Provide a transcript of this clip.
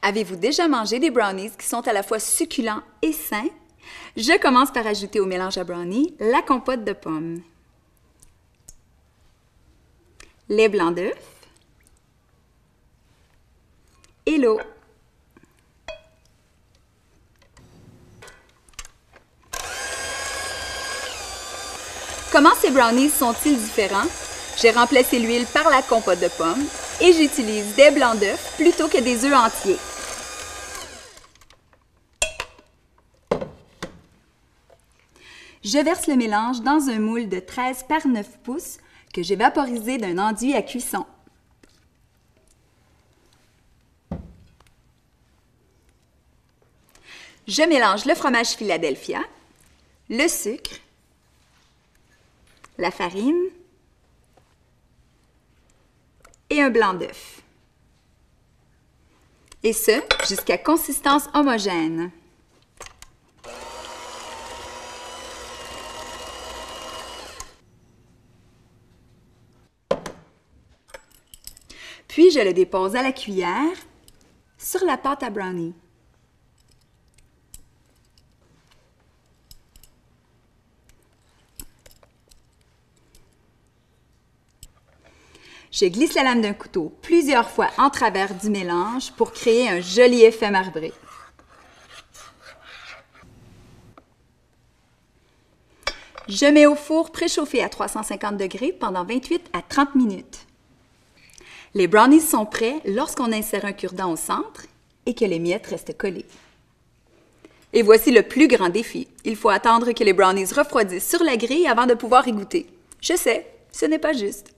Avez-vous déjà mangé des brownies qui sont à la fois succulents et sains? Je commence par ajouter au mélange à brownie la compote de pommes, les blancs d'œufs et l'eau. Comment ces brownies sont-ils différents? J'ai remplacé l'huile par la compote de pommes et j'utilise des blancs d'œufs plutôt que des œufs entiers. Je verse le mélange dans un moule de 13 par 9 pouces que j'ai vaporisé d'un enduit à cuisson. Je mélange le fromage Philadelphia, le sucre, la farine et un blanc d'œuf. Et ce, jusqu'à consistance homogène. Puis, je le dépose à la cuillère sur la pâte à brownie. Je glisse la lame d'un couteau plusieurs fois en travers du mélange pour créer un joli effet marbré. Je mets au four préchauffé à 350 degrés pendant 28 à 30 minutes. Les brownies sont prêts lorsqu'on insère un cure-dent au centre et que les miettes restent collées. Et voici le plus grand défi. Il faut attendre que les brownies refroidissent sur la grille avant de pouvoir y goûter. Je sais, ce n'est pas juste.